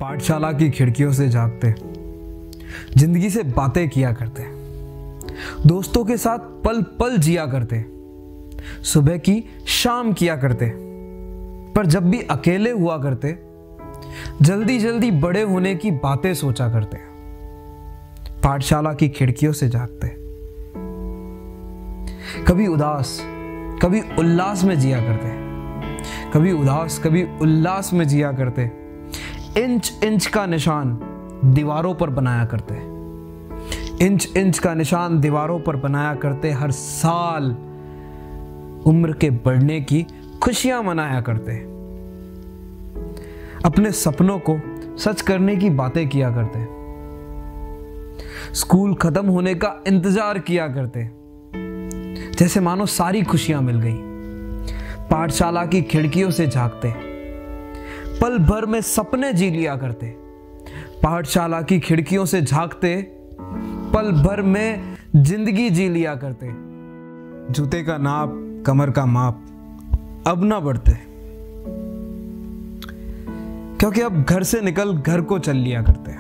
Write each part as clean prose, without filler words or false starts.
पाठशाला की खिड़कियों से झांकते, जिंदगी से बातें किया करते, दोस्तों के साथ पल पल जिया करते, सुबह की शाम किया करते, पर जब भी अकेले हुआ करते जल्दी जल्दी बड़े होने की बातें सोचा करते। पाठशाला की खिड़कियों से झांकते, कभी उदास कभी उल्लास में जिया करते, कभी उदास कभी उल्लास में जिया करते। इंच इंच का निशान दीवारों पर बनाया करते, इंच इंच का निशान दीवारों पर बनाया करते। हर साल उम्र के बढ़ने की खुशियां मनाया करते, अपने सपनों को सच करने की बातें किया करते, स्कूल खत्म होने का इंतजार किया करते, जैसे मानो सारी खुशियां मिल गई। पाठशाला की खिड़कियों से झांकते, पल भर में सपने जी लिया करते। पाठशाला की खिड़कियों से झांकते, पल भर में जिंदगी जी लिया करते। जूते का नाप कमर का माप अब ना बढ़ते, क्योंकि अब घर से निकल घर को चल लिया करते।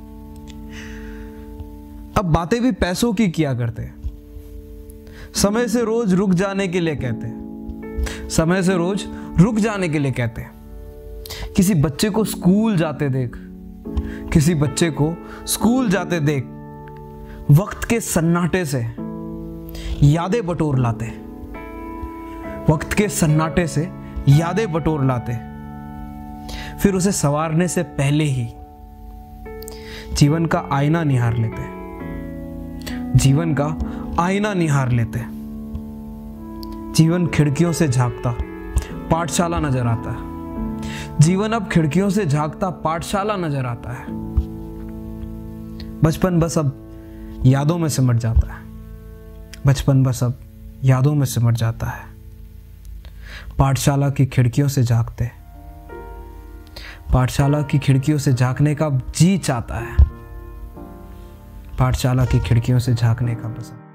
अब बातें भी पैसों की किया करते, समय से रोज रुक जाने के लिए कहते, समय से रोज रुक जाने के लिए कहते। किसी बच्चे को स्कूल जाते देख, किसी बच्चे को स्कूल जाते देख, वक्त के सन्नाटे से यादें बटोर लाते, वक्त के सन्नाटे से यादें बटोर लाते। फिर उसे संवारने से पहले ही जीवन का आईना निहार लेते, जीवन का आईना निहार लेते। जीवन खिड़कियों से झांकता पाठशाला नजर आता है, जीवन अब खिड़कियों से झांकता पाठशाला नजर आता है। बचपन बस अब यादों में सिमट जाता है, बचपन बस अब यादों में सिमट जाता है। पाठशाला की खिड़कियों से झांकते, पाठशाला की खिड़कियों से झांकने का जी चाहता है, पाठशाला की खिड़कियों से झांकने का बस